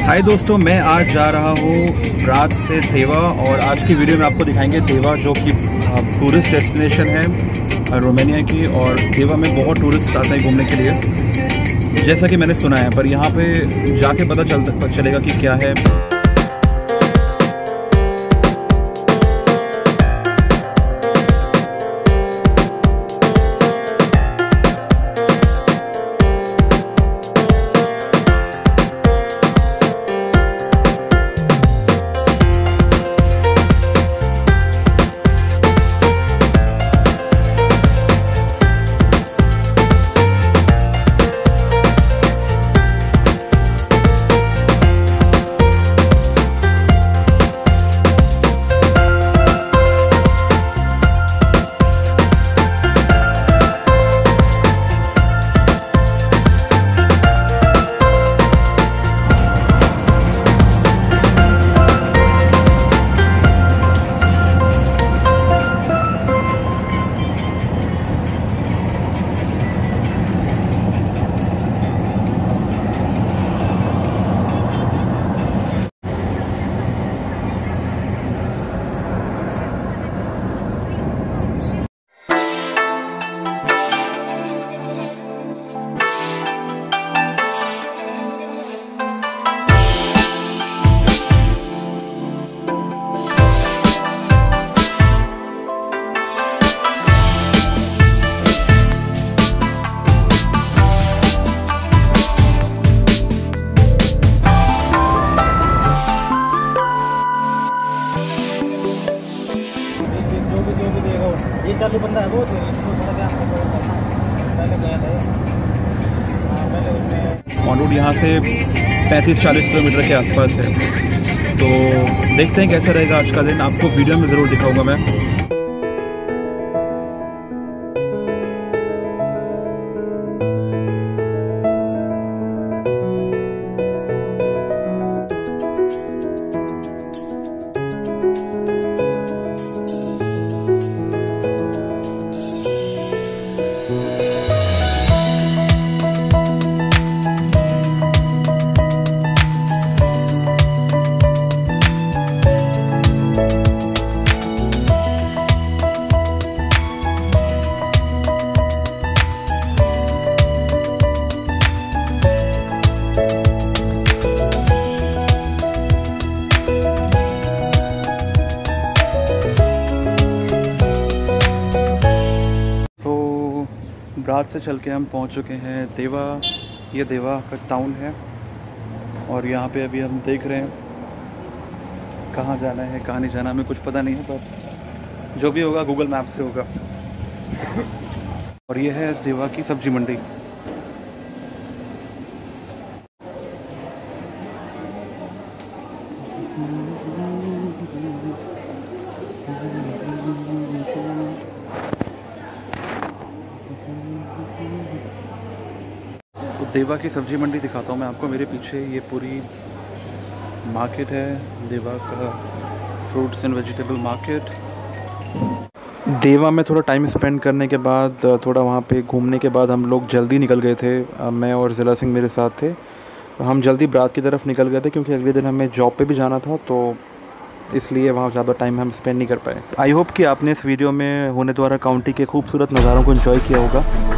हाय दोस्तों, मैं आज जा रहा हूँ रात से देवा और आज की वीडियो में आपको दिखाएंगे देवा जो कि टूरिस्ट डेस्टिनेशन है रोमानिया की। और देवा में बहुत टूरिस्ट आते हैं घूमने के लिए जैसा कि मैंने सुना है, पर यहाँ पे जाके पता चलेगा कि क्या है। चालू बंदा है वो, तो इसको थोड़ा ध्यान रखना। पहले गया था पहले उसमें ऑन रोड यहाँ से 35-40 किलोमीटर के आसपास है। तो देखते हैं कैसा रहेगा आज का दिन, आपको वीडियो में ज़रूर दिखाऊंगा मैं। रात से चल के हम पहुंच चुके हैं देवा। ये देवा का टाउन है और यहाँ पे अभी हम देख रहे हैं कहाँ जाना है कहाँ नहीं जाना, हमें कुछ पता नहीं है, पर जो भी होगा गूगल मैप से होगा। और ये है देवा की सब्जी मंडी। तो देवा की सब्जी मंडी दिखाता हूँ मैं आपको। मेरे पीछे ये पूरी मार्केट है देवा का, फ्रूट्स एंड वेजिटेबल मार्केट। देवा में थोड़ा टाइम स्पेंड करने के बाद, थोड़ा वहाँ पे घूमने के बाद हम लोग जल्दी निकल गए थे। मैं और ज़िला सिंह मेरे साथ थे। हम जल्दी बारात की तरफ निकल गए थे क्योंकि अगले दिन हमें जॉब पे भी जाना था, तो इसलिए वहाँ ज़्यादा टाइम हम स्पेंड नहीं कर पाए। आई होप कि आपने इस वीडियो में होने द्वारा काउंटी के खूबसूरत नज़ारों को एंजॉय किया होगा।